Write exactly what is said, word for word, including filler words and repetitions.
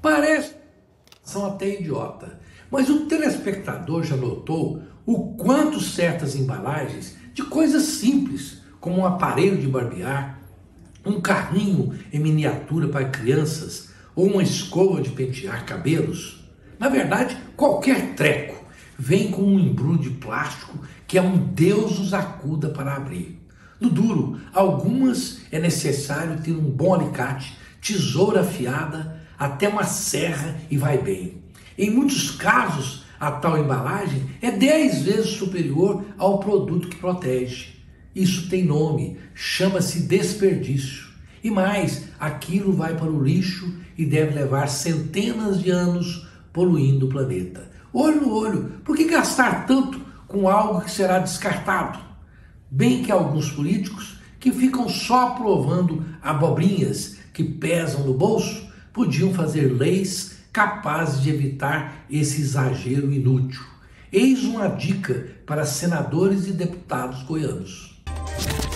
Parece são até idiota, mas o telespectador já notou o quanto certas embalagens de coisas simples, como um aparelho de barbear, um carrinho em miniatura para crianças ou uma escova de pentear cabelos, na verdade, qualquer treco vem com um embrulho de plástico que é um Deus os acuda para abrir. No duro, algumas é necessário ter um bom alicate, tesoura afiada, até uma serra e vai bem. Em muitos casos, a tal embalagem é dez vezes superior ao produto que protege. Isso tem nome, chama-se desperdício. E mais, aquilo vai para o lixo e deve levar centenas de anos poluindo o planeta. Olho no olho, por que gastar tanto com algo que será descartado? Bem que alguns políticos que ficam só aprovando abobrinhas que pesam no bolso podiam fazer leis capazes de evitar esse exagero inútil. Eis uma dica para senadores e deputados goianos.